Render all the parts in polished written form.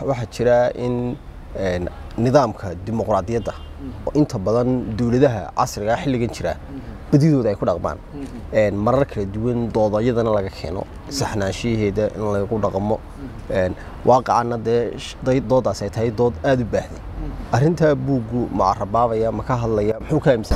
waxaa jira in nidaamka dimuqraadiyadda oo inta badan dawladaha casriga xilligan jira badidooda ay ku dhaqmaan marar kala duwan doodayadana laga keeno saxnaanshiheeda in lagu dhaqmo waaqacana doodaas ay tahay dood aad u baahday arinta buugu ma arabaabaya ma ka hadlaya muxuu ka imsan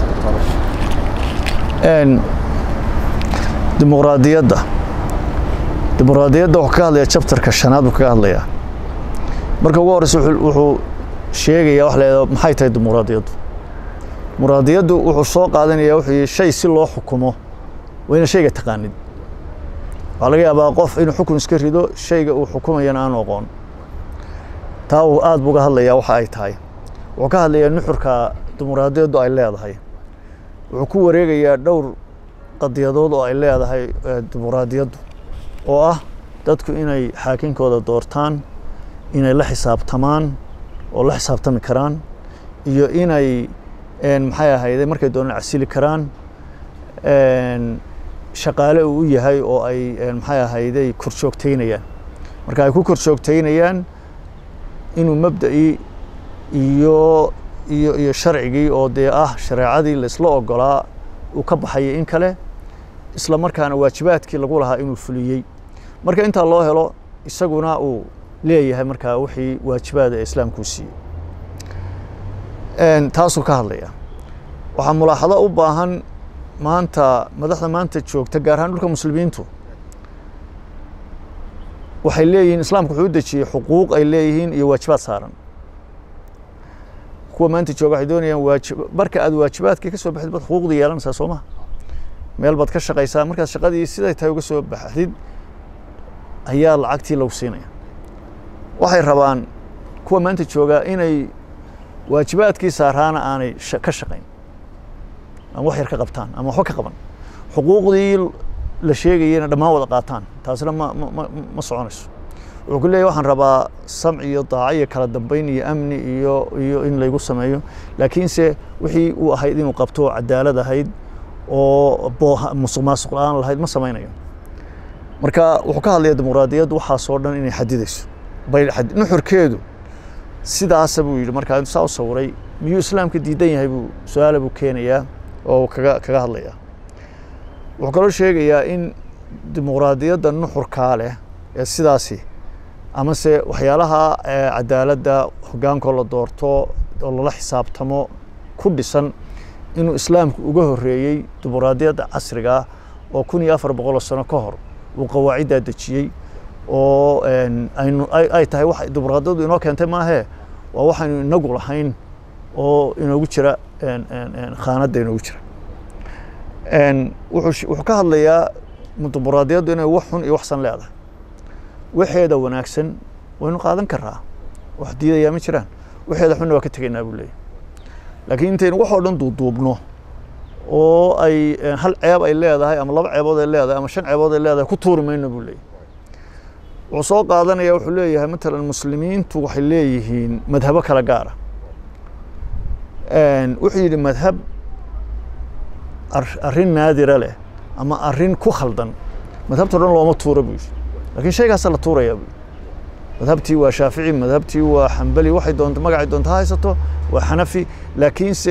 dimuqraadiyadda wuxuu ka hadlaya chapterka 5 ka hadlaya marka ugu horeysa wuxuu sheegaya wax leeyahay maxay tahay dimuqraadiyaddu wuxuu soo qaadanaya wixii shay si loo xukumo wayna shayga taqaanid waxa laga yaabaa qof inuu xukun iska rido shayga uu xukumayana aan aqoon taa uu aad buuga hadlaya waxa ay tahay wuxuu ka hadlayaa nuxurka dimuqraadiyaddu ay leedahay wuxuu ku wareegayaa dhowr qadiyadood oo ay leedahay dimuqraadiyaddu oo ah dadku inay xaakinkooda doortaan inay la xisaabtamaan oo la xisaabtami karaan iyo inay maxay ahayd markay doonaan casili karaan shaqaale uu yahay oo ay maxay ahayd korjoogteynayaan marka ay ku korjoogteynayaan inuu mabda'i iyo sharcigii oo shareecadii la isla ogolaa uu ka baxay in kale isla markaana waajibaadkii lagu lahaa inuu fuliyay marka inta loo helo isaguna uu leeyahay marka wixii waajibaadka islaamku siiyay taasoo ka hadlaya waxa mulaaxado u baahan maanta madaxda maanta joogta gaar ahaan dhulka muslimiintu waxay leeyihiin islaamku wuxuu dejiyay xuquuq ay leeyihiin iyo waajibaad saaran kuwa maanta jooga waxay doonayaan marka aad waajibaadkii ka soo baxdid bad xuquuqdii yeelanaysaa Soomaa meel bad ka shaqaysaa marka shaqadii siday tahay uga soo baxdid ayaa lacagtii lagu siinaya waxay rabaan kuwa maanta jooga inay waajibaadkii saarana aanay ka shaqayn ama wax yar ka qabtaan ama wax ka qaban xuquuqdii la sheegayna dhamaan wada qaataan taasna ma soconayso wuxuu ku leeyahay waxaan rabaa samc iyo daac iyo kala dambeyn iyo amni iyo in lagu sameeyo laakiin se wixii uu ahayd inuu qabto cadaalad ahayd oo musuqmaasuq aan lahayd ma samaynayo marka wuxuu ka hadlayaa dimuqraadiyaddu waxa soo dhan inay xadidayso bay nuxurkeedu sidaas buu yiri marka inuu soo sawiray miyuu islaamka diidan yahay buu su'aal buu keenayaa oo kaga hadlaya wuxuu kaloo sheegayaa in dimuqraadiyadda nuxurka leh ee sidaasi ama se waxyaalaha cadaaladda hoggaanka la doorto oo la xisaabtamo ku dhisan inuu islaamku uga horeeyay dimuqraadiyadda casriga oo 1400 sano ka hor uu qawaacida dejiyay oo ay tahay wax dimuqraadiyaddu inoo keentay maahe waa waxaan inagu lahayn oo inoogu jira khaanada inoogu jira wuxuu ka hadlayaa dimuqraadiyaddu inay wax xun iyo wax san leedahay waxeeda wanaagsan waynu qaadan karaa wax diidaya ma jiraan waxeeda xunna waa ka tageynaa buu leeyahay laakiin intaynu wax oo dhan duuduubno oo ay hal ceeb ay leedahay ama laba ceebood ay leedahay ama shan ceebood ay leedahay ku tuuri mayno buu leeyahay wuxuu soo qaadanaya wuxuu leeyahay matalan muslimiintu waxay leeyihiin madhabo kala gaar ah wuxuu yidhi madhab arrin naadira leh ama arrin ku khaldan madhabta dhan looma tuuro buu yidhi laakiin shaygaas la tuurayaa buu madhabtii waa shaafici madhabtii waa xambali waxay doonto magacay doonto haysato waa xanafi laakiin se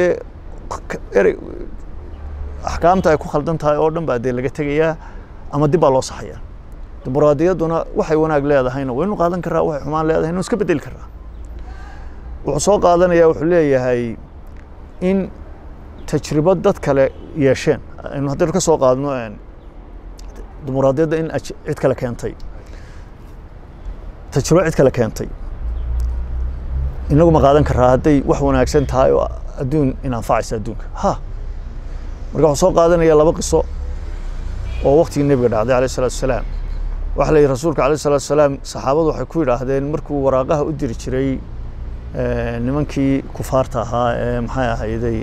axkaamta ay ku khaldan tahay oo dhan baa laga tagayaa ama dib baa loo saxayaa dimuqraadiyadduna waxay wanaag leedahayna waynu qaadan karaa waxay xumaan leedahayna iska bedeli karaa wuxuu soo qaadanayaa wuxuu leeyahay in tajribad dad kale yeesheen inuu haddii ka soo qaadno dimuqraadiyadda in cid kale keentay tajribo cid kale keentay inagu ma qaadan karaa hadday wax wanaagsan tahay oo adduun in anfacaysa adduunka marka wuxuu soo qaadanayaa laba qiso oo waqtigii nabiga dhacday calayhi salaatu wasalaam waxa la yiri rasuulka calayhi salaatu wasalaam saxaabadu waxay ku yiraahdeen markuu waraaqaha u diri jiray nimankii kufaarta ahaa ee maxay ahayday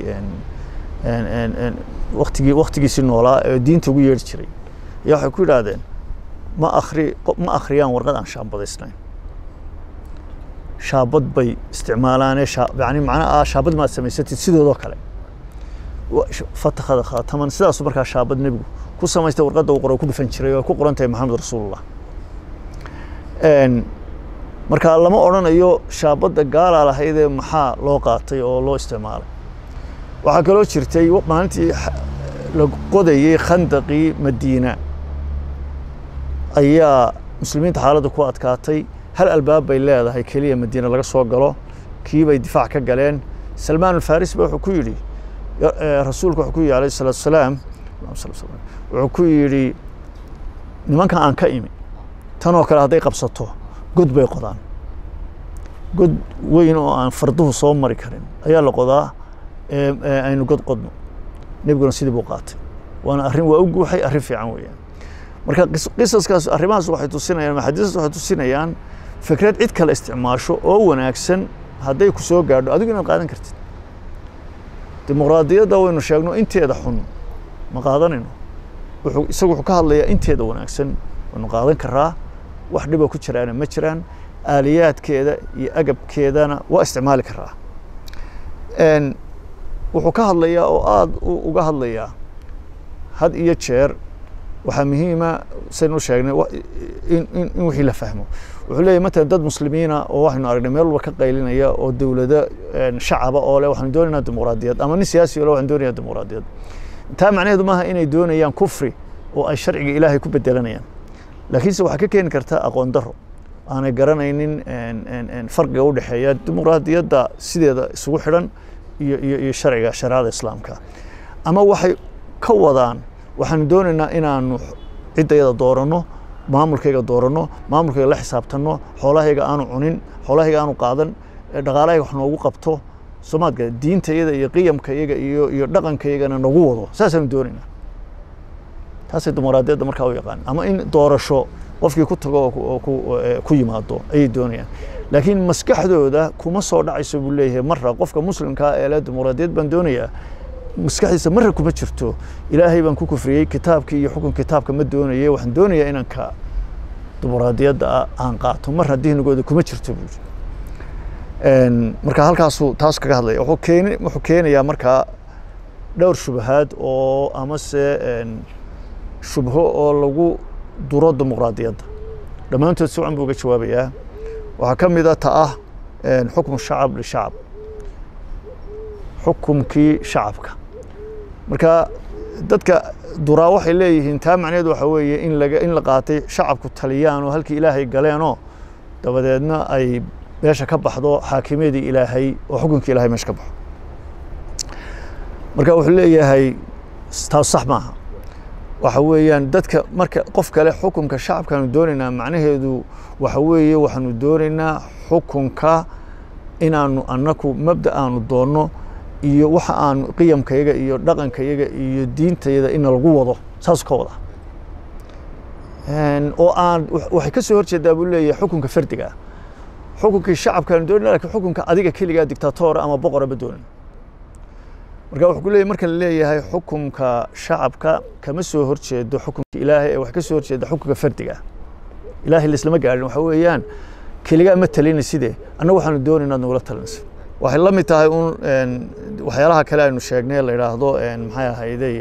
waqtigiisii noolaa ee diinta ugu yeeri jiray ayaa waxay ku yiraahdeen ma akhriyaan warqad aan shaabadaysnayn shaabad bay isticmaalaan yani macnaha shaabad ma samaysatid sidoo kale fataqada khataman sidaas markaa shaabad nabigu ku samaystay warqadda uu qoray ku dhufan jiray oo ku qoran tahay maxamed rasuulullah marka lama oranayo shaabada gaala lahayd ee maxaa loo qaatay oo loo isticmaalay waxa kale oo jirtay maalintii la qodayay khandaqii Madiina ayaa muslimiinta xaaladda ku adkaatay hal albaab bay leedahay kaliya Madiina laga soo galo kii bay difaac ka galeen Salmaan al-Farisi wuxuu ku yiri rasuulku wuxuu ku yiri alayhi salaatu wasalaam wuxuu ku yiri nimanka aan ka imi tan oo kale haday qabsato god bay qodaan god weyn oo aan farduhu soo mari karin ayaa la qodaa aynu god qodno nabiguna sidii buu qaatay waana arrin waa u guuxay arrin fiican weeyaan marka qisaskaas arrimahaas waxay tusinayaan maxadiis waxay tusinayaan fikrad cid kale isticmaasho oo wanaagsan haday ku soo gaadho adigu inaad qaadan kartid dimuqraadiyadda waynu sheegno inteeda xun ma qaadanayno isagu wuxuu ka hadlayaa inteeda wanaagsan waynu qaadan karaa wax dhib ku jiraan ma jiraan aaliyaadkeeda iyo agabkeedana waa isticmaali karaa wuxuu ka hadlayaa oo aad uga hadlayaa had iyo jeer waxa muhiima saynu sheegnay in wixii la fahmo wuxuu leeyahay mata dad muslimiina oo waxaynu aragnay meel walba ka qaylinaya oo dawladda shacaba oo leh waxaan doonaynaa dimuqraadiyad ama nin siyaasi oo waxaan doonayaa dimuqraadiyad taa macnaheedu maaha inay doonayaan kufri oo ay sharciga Ilaahay ku bedelanayaan laakiin waxa ka keeni karta aqoon daro aanay garanaynin farqiga u dhaxeeya dimuqraadiyadda sideeda isugu xidhan iyo sharciga shariicada islaamka ama waxay ka wadaan waxaan doonaynaa inaanu cidayada doorano maamulkayga doorano maamulkayga la xisaabtano xoolahayga aanu cunin xoolahayga aanu qaadan dhaqaalahayga wax noogu qabto Soomaadka diintayada iyo qiyamkayga iyo dhaqankaygana nagu wado saasaan doonaynaa taasay dimuqraadiyadda markaa u yaqaan ama in doorasho qofkii ku tago oo ku yimaado ay doonayaan laakiin maskaxdooda kuma soo dhacayso buu leeyahay marra qofka muslimka ee la dimuqraadiyad baan doonayaa maskaxdiisa marra kuma jirto Ilaahay baan ku kufriyay kitaabkii iyo xukun kitaabka ma doonayay waxaan doonayaa inaan ka dimuqraadiyadda aan qaato marra diinigooda kuma jirto buu marka halkaasuu taas kaga hadlay wuxuu keenayaa markaa dhowr shubahaad oo amase shubho oo lagu duro dimuqraadiyadda dhammaantood si wacan buu uga jawaabayaa waxaa ka mid ah xukmu shacab lishacab xukumkii shacabka marka dadka duraa waxay leeyihiin taa macnaheedu waxa weeye in la qaatay shacabku taliyaan oo halkii Ilaahay galeenoo dabadeedna ay meesha ka baxdo xaakimeedii Ilaahay oo xukunkii Ilaahay meesha ka baxo marka wuxuu leeyahay taas sax maaha waxa weeyaan dadka marka qof kale xukunka shacabkaanu doonaynaa macnaheedu waxa weeye waxaanu doonaynaa xukunka inaanu annaku mabda aanu doonno iyo waxa aan qiyamkayga iyo dhaqankayga iyo diintayda in lagu wado saas ka wada oo aan waxay ka soo horjeedaa buu leeyahay xukunka fardiga xukunkii shacabkaanu doonaynaa laakiin xukunka adiga kaliya dictator ama boqor ba doonan marka wuxuu ku leeyahay marka la leeyahay xukunka shacabka kama soo horjeedo xukunka Ilaahay ee wax ka soo horjeeda xukunka fardiga Ilaahay islama gaarin waxa weeyaan kaliya ma talina sidee annagu waxaanu doonaynaa nagula talinayso waxay la mid tahay waxyaalaha kale aynu sheegnay la yiraahdo maxay ahayday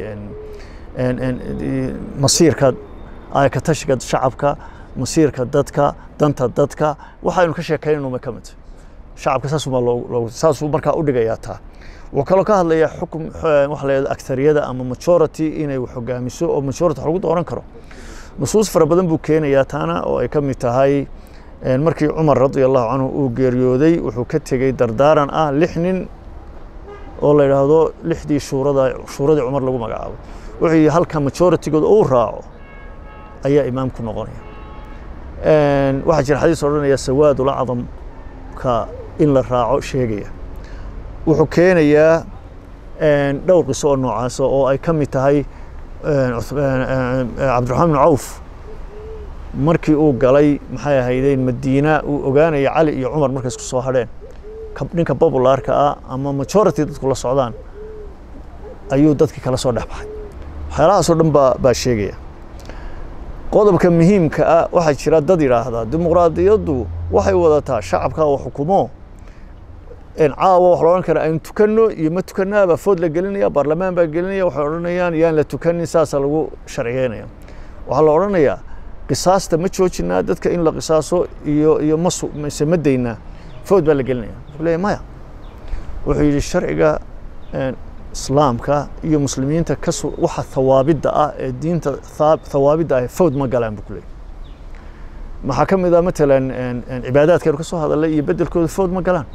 masiirka ay ka tashiga shacabka masiirka dadka danta dadka waxaynu ka sheekaynayno ma kamid shacabka saasuu markaa u dhigayaa taa وكلو كهذا يا حكم وحلا أكثرية أما majority إنه وحجاميسو أو majority حلو دوران كرو نصوص فربدن بوكين يا تانا أو كم تهاي المركي عمر رضي الله عنه وجريودي وحكت جي دردارا لحن والله هذا لحدي شورة عمر لو ما قاعد وهي هل كان majority قد أو راعو أي إمامكم نغني واحد الحديث صارنا يا سواد ولا عظم كإن الراعو شيء wuxuu keenayaa dhowr qiso noocaas oo ay ka mid tahay Cabdiraxmaan ibn Awf markii uu galay maxay ahaydeen Madiina uu ogaanaya Cali iyo Umar markaas ku soo hadheen ninka popularka ah ama majority dadku la socdaan ayuu dadkii kala soo dhaxbaxay waxyaalahaas oo dhan baa sheegaya qodobka muhiimka ah waxa jira dad yiraahda dimuqraadiyaddu waxay wadataa shacabka oo xukumo caawa wax loo oran kara in tukano iyo ma tukanaaba food la gelinaya baarlamaan baa gelinaya waxa oranayaan yaan la tukanin saas lagu sharciyeynaya waxa la oranayaa qisaasta ma joojinaa dadka in la qisaaso iyo mise ma daynaa food baa la gelinaya wuxuu leeyahay maya wuxuu yidhi sharciga islaamka iyo muslimiinta waxa thawaabidda ah ee diinta thawaabidda ah food ma galaan buu ku leeyahay maxaa ka mid ah matalan cibaadaadkeenu ka soo hadalay iyo beddelkooda food ma galaan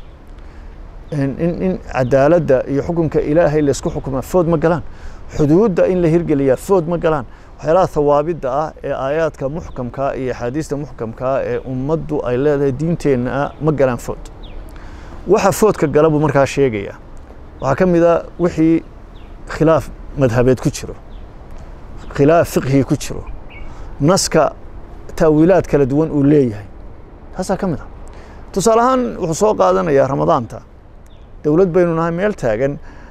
in cadaaladda iyo xukunka ilaahay la isku xukumaa food ma galaan xuduudda in la hirgeliyaa food ma galaan waxyaalaha thawaabidda ah ee aayaadka muxkamka iyo axaadiista muxkamka ee ummaddu ay leedahay diinteenna ma galaan food waxa foodka gala buu markaa sheegayaa waxaa ka mid ah wixii khilaaf madhabeed ku jiro khilaaf fiqhi ku jiro naska ta'wiilaad kala duwan uu leeyahay taasaa ka mid ah tusaale ahaan wuxuu soo qaadanayaa ramadaanta dowlad baynu nahay meel taagan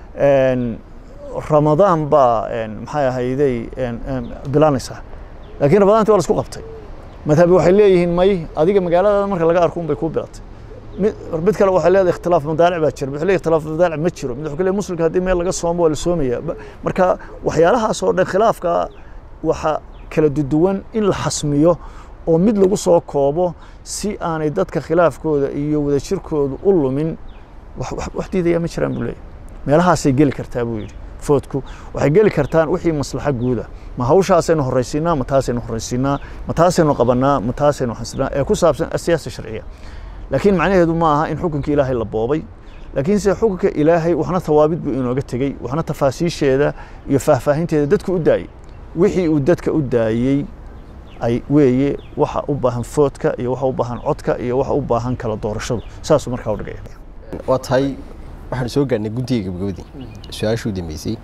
ramadaan baa maxay ahayday bilaanaysaa laakiin ramadaantii waa la isku qabtay madhabi waxay leeyihiin may adiga magaalada marka laga arko unbay kuu bilatay mid kale waxay leedahay ikhtilaaf madaaric baa jira wuxuu leeyahay ikhtilaaf madaaric ma jiro mid wuxuu leeyahay muslimka haddii meel laga soomo waa la soomaya marka waxyaalahaas oo dhan khilaafka waxa kala duwan in la xasmiyo oo mid lagu soo koobo si aanay dadka khilaafkooda iyo wadajirkooda u lumin wax diidaya ma jiraan buu leeyahay meelahaasay geli kartaa buu yidhi foodku waxay geli kartaan wixii maslaxa guuda ma hawshaasaynu horraysiinaa ma taasaynu horraysiinaa ma taasaynu qabanaa ma taasaynu xasilnaa ee ku saabsan siyaasa sharciya laakiin macnaheedu ma aha in xukunka ilaahay la boobay laakiin se xukunka ilaahay waxna thawaabid buu inooga tegey waxna tafaasiisheeda iyo faahfaahinteeda dadku u daayey wixii uu dadka u daayey ay weeye waxa u baahan foodka iyo waxa u baahan codka iyo waxa u baahan kala doorashadu saasuu markaa u dhigaya waa tahay waxaan soo gaarnay guddiga gabagabadii su-aashuu dambeysay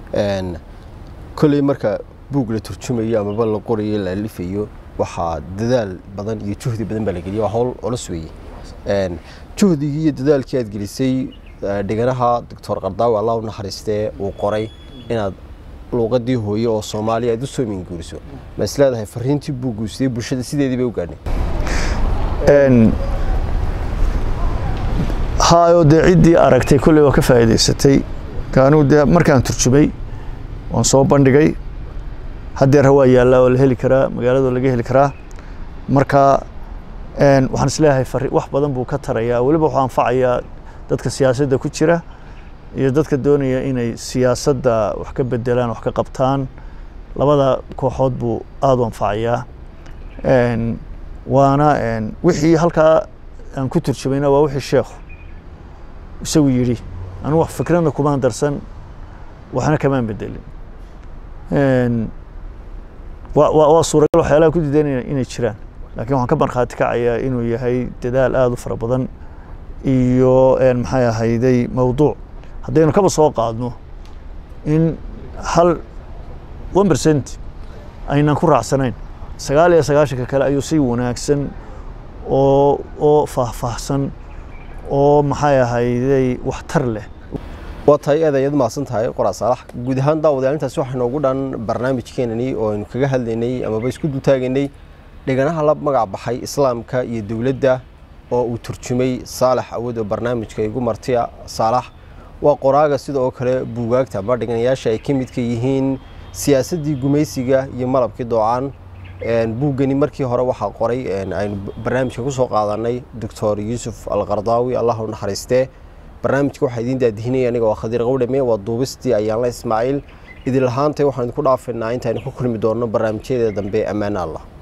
kolley marka buug la turjumayo amaba la qorayo la alifayo waxaa dadaal badan iyo juhdi badan baa la geliya waa hawl culus weeye juhdigii iyo dadaalkii aad gelisay dhiganaha doctor Qardaawi Allah u naxariistee uu qoray inaad luqadii hooyo oo Soomaaliya aad u soo minguuriso ma isleedahay fariintii buuguustay bulshada sideedii bay u gaadhay هايو ده عدي أركتي كل وقت فائدة ستي كانوا ده مركان ترجمي ونصوب بندقي هدير هو يلا ولا هلكرا مقالة ولا جه هلكرا مركا إن وحنسلاها فرق واحد بدن بوكتر يا ولا بوحان فعيا ضدك السياسة ده كتيرة يضدك الدنيا إن السياسة ده وحكي بدلان وحكي قبطان لبدا كوحود بو آدم فعيا إن وأنا إن وحي هلكا أن كنت ترجمينا ووحي الشيخ يسوي يري أنا واحد فكرنا كمان درسن وإحنا كمان بدلين وصورة له حياة كل دين إنه يشران لكن وحنا كبر خاتك عيا إنه يهي تدال آذو فربضن إيو إن محيا هيدي موضوع هدينا كبر سواق عدنو إن هل 1% أين نكون رعسنين سقالي سقاشك كلا يسيونا أكسن أو فحصن oo maxay ahayday wax tar leh waatay adeeyad maasan tahay qoraa salax guud ahaan daawadaalintaas waxa noogu dhan barnaamijkeenani oo aynu kaga hadlaynay ama ba isku dutaaganay dhiganaha lab magac baxay islaamka iyo dawladda oo uu turjumay Saalax Awood oo barnaamijka igu martiya Saalax waa qoraaga sidoo kale buugaagta ama dhiganayaasha ay kamid ka yihiin siyaasadii gumaysiga iyo malabkii doocaan buugani markii hore waxa qoray aynu barnaamijka ku soo qaadanay Dr. Yusuf Al-Qardaawi Allah u naxariistee barnaamijka waxa idin daadihinay aniga waa Khadir Qowdhame waa duubistii ayaan la Ismaaciil idin lahaantay waxaan ku dhaafinaa inta aynu ku kulmi doono barnaamijyada dambe amaan Allah